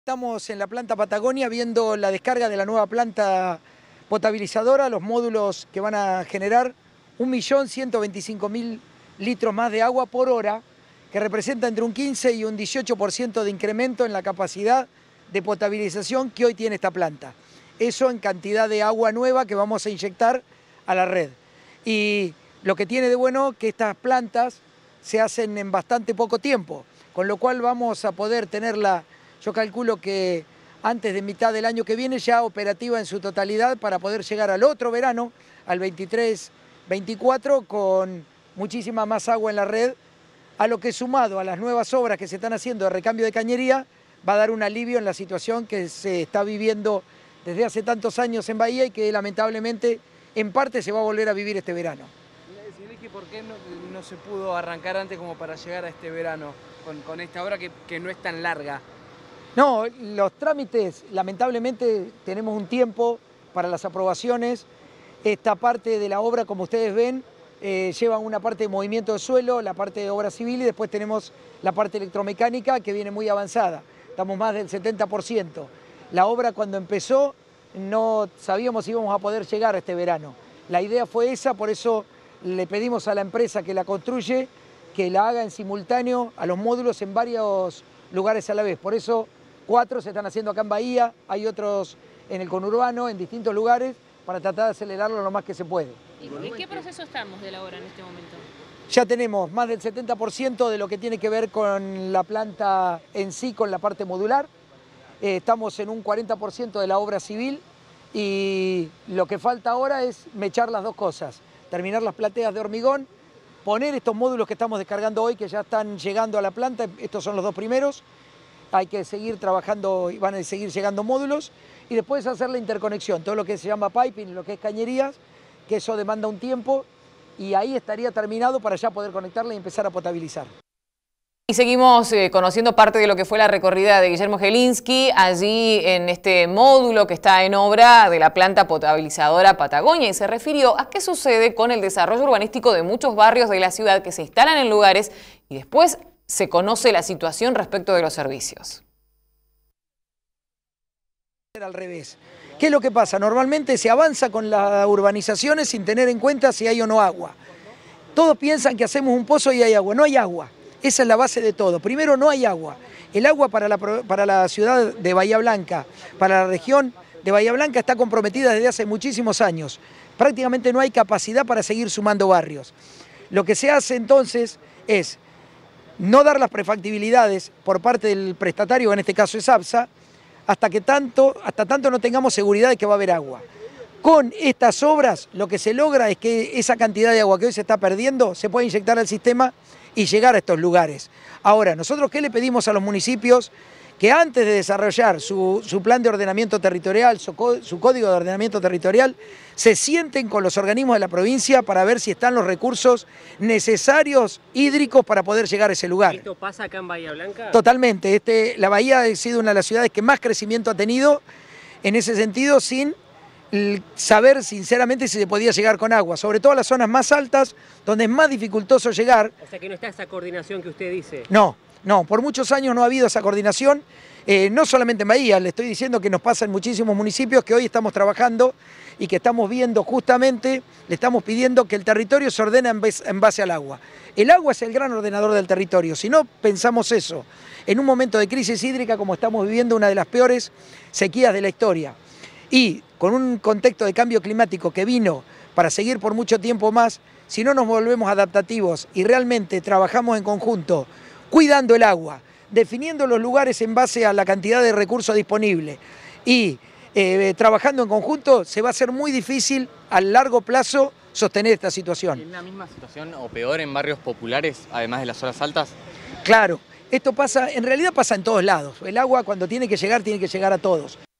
Estamos en la planta Patagonia viendo la descarga de la nueva planta potabilizadora, los módulos que van a generar 1.125.000 litros más de agua por hora, que representa entre un 15 y un 18% de incremento en la capacidad de potabilización que hoy tiene esta planta. Eso en cantidad de agua nueva que vamos a inyectar a la red. Y lo que tiene de bueno que estas plantas se hacen en bastante poco tiempo, con lo cual vamos a poder tenerla, yo calculo que antes de mitad del año que viene, ya operativa en su totalidad para poder llegar al otro verano, al 23-24, con muchísima más agua en la red, a lo que sumado a las nuevas obras que se están haciendo de recambio de cañería, va a dar un alivio en la situación que se está viviendo desde hace tantos años en Bahía y que lamentablemente en parte se va a volver a vivir este verano. ¿Por qué no se pudo arrancar antes como para llegar a este verano con esta obra que no es tan larga? No, los trámites, lamentablemente tenemos un tiempo para las aprobaciones. Esta parte de la obra, como ustedes ven, lleva una parte de movimiento de suelo, la parte de obra civil y después tenemos la parte electromecánica que viene muy avanzada. Estamos más del 70%. La obra cuando empezó no sabíamos si íbamos a poder llegar a este verano. La idea fue esa, por eso le pedimos a la empresa que la construye que la haga en simultáneo a los módulos en varios lugares a la vez. Por eso 4 se están haciendo acá en Bahía, hay otros en el conurbano, en distintos lugares, para tratar de acelerarlo lo más que se puede. ¿En qué proceso estamos de la obra en este momento? Ya tenemos más del 70% de lo que tiene que ver con la planta en sí, con la parte modular. Estamos en un 40% de la obra civil y lo que falta ahora es mechar las dos cosas. Terminar las plateas de hormigón, poner estos módulos que estamos descargando hoy, que ya están llegando a la planta, estos son los 2 primeros, hay que seguir trabajando y van a seguir llegando módulos, y después hacer la interconexión, todo lo que se llama piping, lo que es cañerías, que eso demanda un tiempo, y ahí estaría terminado para ya poder conectarla y empezar a potabilizar. Y seguimos conociendo parte de lo que fue la recorrida de Guillermo Gilinski allí en este módulo que está en obra de la planta potabilizadora Patagonia y se refirió a qué sucede con el desarrollo urbanístico de muchos barrios de la ciudad que se instalan en lugares y después se conoce la situación respecto de los servicios. Al revés. ¿Qué es lo que pasa? Normalmente se avanza con las urbanizaciones sin tener en cuenta si hay o no agua. Todos piensan que hacemos un pozo y hay agua. No hay agua. Esa es la base de todo. Primero, no hay agua. El agua para la ciudad de Bahía Blanca, para la región de Bahía Blanca está comprometida desde hace muchísimos años. Prácticamente no hay capacidad para seguir sumando barrios. Lo que se hace entonces es no dar las prefactibilidades por parte del prestatario, que en este caso es ABSA, hasta tanto no tengamos seguridad de que va a haber agua. Con estas obras lo que se logra es que esa cantidad de agua que hoy se está perdiendo se pueda inyectar al sistema y llegar a estos lugares. Ahora, ¿nosotros qué le pedimos a los municipios? Que antes de desarrollar su plan de ordenamiento territorial, su código de ordenamiento territorial, se sienten con los organismos de la provincia para ver si están los recursos necesarios hídricos para poder llegar a ese lugar. ¿Esto pasa acá en Bahía Blanca? Totalmente. La Bahía ha sido una de las ciudades que más crecimiento ha tenido en ese sentido sin saber sinceramente si se podía llegar con agua, sobre todo a las zonas más altas donde es más dificultoso llegar. O sea que no está esa coordinación que usted dice. No, por muchos años no ha habido esa coordinación, no solamente en Bahía, le estoy diciendo que nos pasa en muchísimos municipios que hoy estamos trabajando y que estamos viendo justamente, le estamos pidiendo que el territorio se ordene en base al agua. El agua es el gran ordenador del territorio, si no pensamos eso, en un momento de crisis hídrica como estamos viviendo, una de las peores sequías de la historia, y con un contexto de cambio climático que vino para seguir por mucho tiempo más, si no nos volvemos adaptativos y realmente trabajamos en conjunto, cuidando el agua, definiendo los lugares en base a la cantidad de recursos disponibles y trabajando en conjunto, se va a hacer muy difícil a largo plazo sostener esta situación. ¿Es la misma situación o peor en barrios populares, además de las zonas altas? Claro, esto pasa, en realidad pasa en todos lados. El agua cuando tiene que llegar a todos.